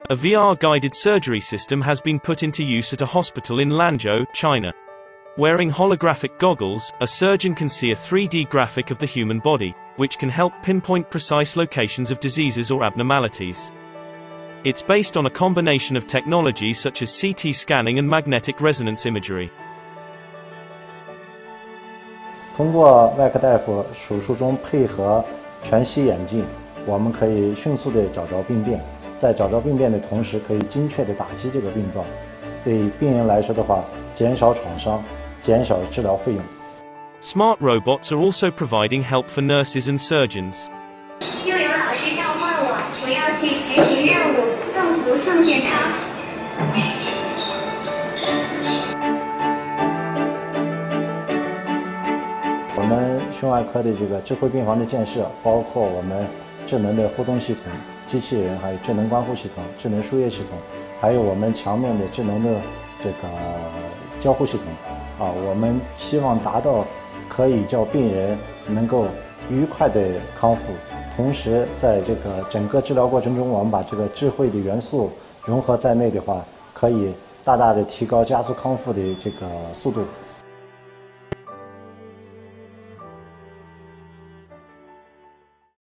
A VR-guided surgery system has been put into use at a hospital in Lanzhou, China. Wearing holographic goggles, a surgeon can see a 3D graphic of the human body, which can help pinpoint precise locations of diseases or abnormalities. It's based on a combination of technologies such as CT scanning and magnetic resonance imagery. 通过外科大夫手术中配合全息眼镜，我们可以迅速地找着病变，在找着病变的同时，可以精确地打击这个病灶。对病人来说的话，减少创伤，减少治疗费用。 Smart robots are also providing help for nurses and surgeons. 又有老师召唤我，我要去执行任务，送福送健康。 我们胸外科的这个智慧病房的建设，包括我们智能的互动系统、机器人，还有智能关护系统、智能输液系统，还有我们墙面的智能的这个交互系统。我们希望达到可以叫病人能够愉快的康复，同时在这个整个治疗过程中，我们把这个智慧的元素融合在内的话，可以大大的提高加速康复的这个速度。